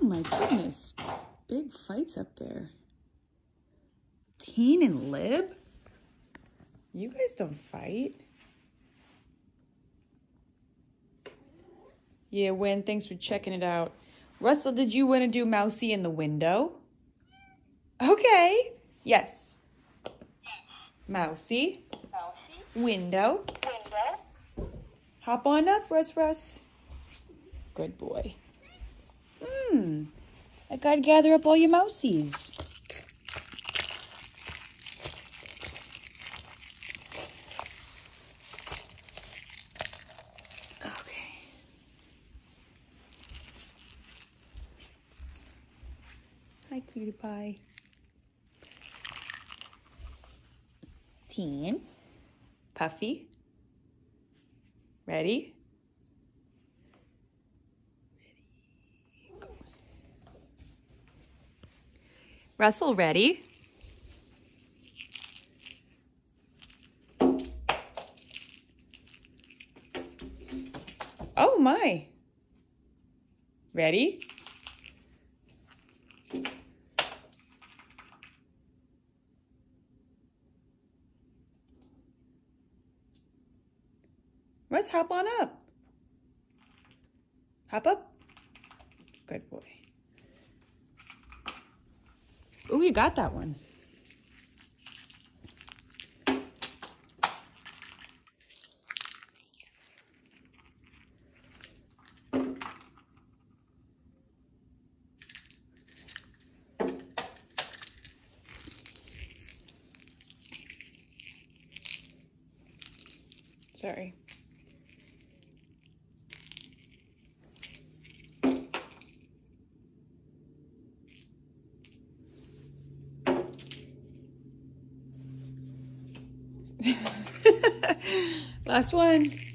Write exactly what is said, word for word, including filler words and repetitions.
my goodness. Big fights up there. Teen and Lib? You guys don't fight. Yeah, Win, thanks for checking it out. Russell, did you want to do Mousey in the window? Okay. Yes. Mousey. Mousey. Window. Window. Hop on up, Russ Russ. Good boy. Hmm. I gotta gather up all your mousies. Okay. Hi, cutie pie. Teen. Puffy. Ready? Russell, ready? Oh my. Ready? Russ, hop on up. Hop up. Good boy. Oh, you got that one. Sorry. Last one.